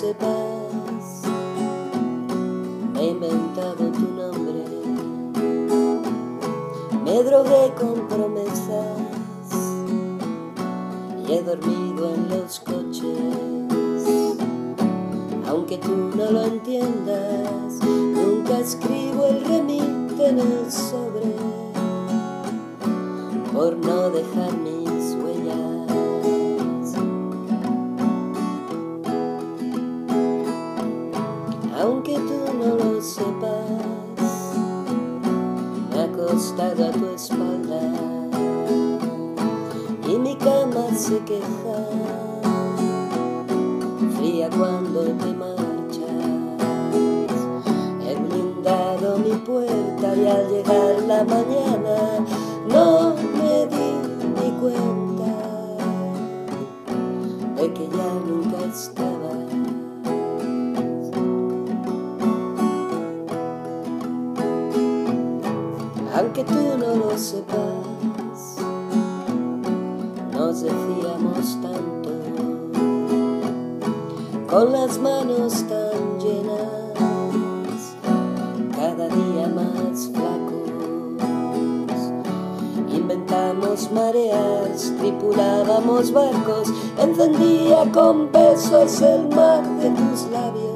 sepas, me he inventado tu nombre, me drogué con promesas y he dormido en los coches. Aunque tú no lo entiendas, nunca escribo el remite en el sobre por no dejar mis huellas. Aunque tú no lo sepas, me he acostado a tu espalda y mi cama se queja, fría cuando te marchas. He blindado mi puerta y al llegar la mañana no me di ni cuenta de que ya nunca estabas. Aunque tú no lo sepas, nos decíamos tanto, con las manos tan llenas, cada día más flacos. Inventamos mareas, tripulábamos barcos, encendía con besos el mar de tus labios.